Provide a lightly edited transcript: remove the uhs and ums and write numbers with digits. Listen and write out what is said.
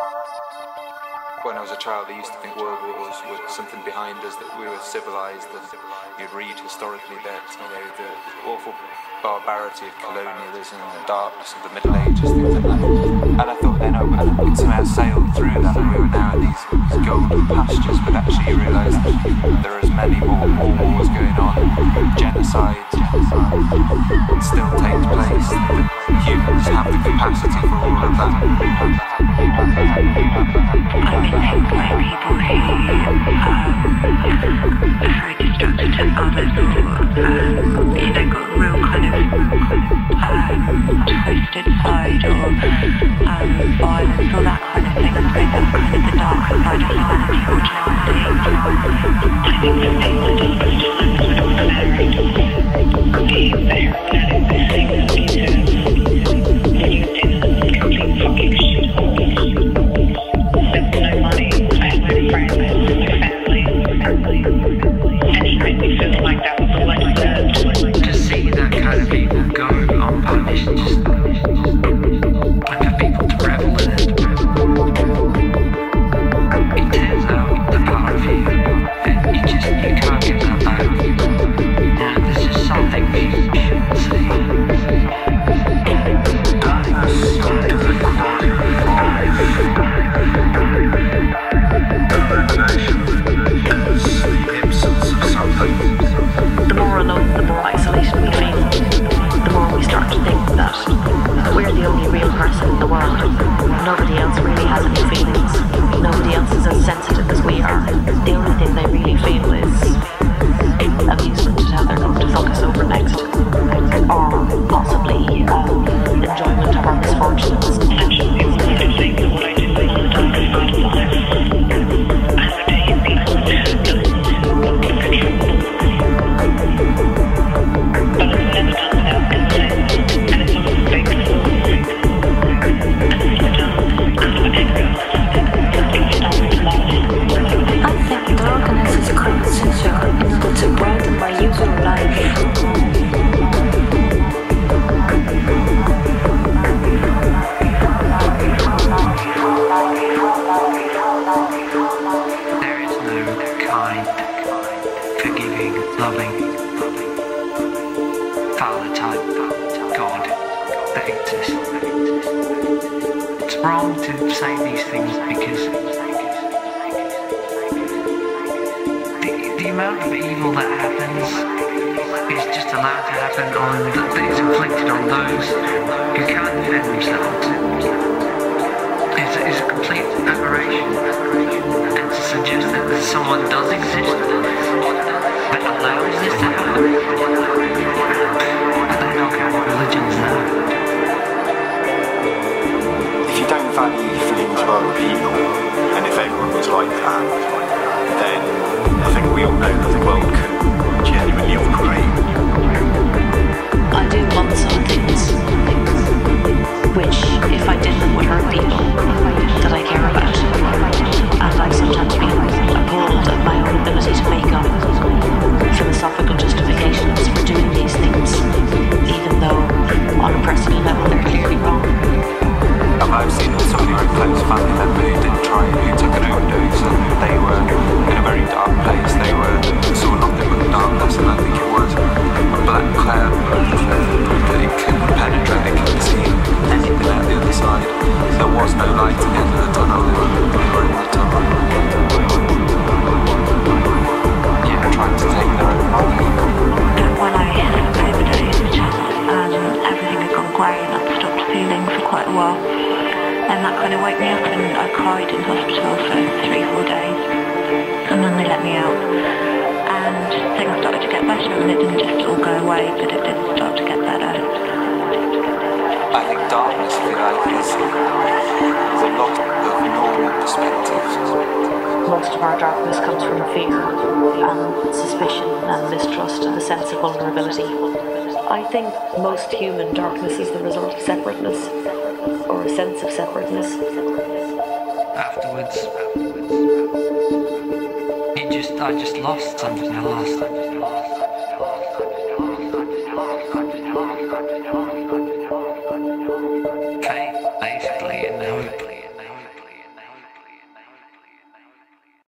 When I was a child, I used to think world wars were something behind us, that we were civilized, and you'd read historically that, the awful barbarity of colonialism and the darkness of the Middle Ages, things like that. And I thought then I could somehow sail through that, and we were now in these golden pastures, but actually you realise that there are as many more wars going on, genocides still takes place, that humans have the capacity for all of that. I've been hit by people who are very destructive to others, or got real kind of twisted side, or violence, or that kind of thing. I suppose that's kind of the darker side of humanity, unfortunately. I think the thing that is most times when I'm married, being there, and this thing that you do, when you're in a complete fucking shithole. No money, I had no friends, no family, and he made me feel like that was all I deserved. To see that kind of people go unpunished, just and for people to revel in it, it tears out the part of you, and you can't get that back. Now, this is something we shouldn't see. The more alone, the more isolation we feel. The more we start to think that we're the only real person in the world. Nobody else really has any feelings. Nobody else is as sensitive as we are. The only thing they really feel is amusement at how they're going to fuck us over next. Or possibly enjoyment of our misfortunes. Actually, it's the same thing that what I do is the darkest side of life. As a day in the wrong to say these things because the amount of evil that happens is just allowed to happen that is inflicted on those who can't defend themselves. It's a complete aberration, and to suggest that someone does exist that allows this to happen, they don't care what religions are. If you don't value feelings of other people, and if everyone was like that, then I think we all know that the world could genuinely operate. I do want some things which, if I didn't, would hurt people that I care about. And I've sometimes been appalled at my own ability to make up philosophical justifications for doing these things, even though on a personal level they're clearly wrong. I've seen some of your close family member who did try, who took an overdose, and they were in a very dark place. They saw nothing but darkness, and I think it was a black cloud that it couldn't penetrate. They couldn't see anything out the other side. There was no light at the end of the tunnel. They were in the tunnel. Yeah, trying to take their own life. When I overdosed, everything had gone grey and I'd stopped feeling for quite a while. And that kind of woke me up, and I cried in hospital for 3-4 days. And then they let me out. And things started to get better, and it didn't just all go away, but it did start to get better. I think darkness, if you like, is a lot of normal perspectives. Most of our darkness comes from fear, and suspicion, and mistrust, and a sense of vulnerability. I think most human darkness is the result of separateness. Or a sense of separateness. Afterwards, I just lost something. I lost.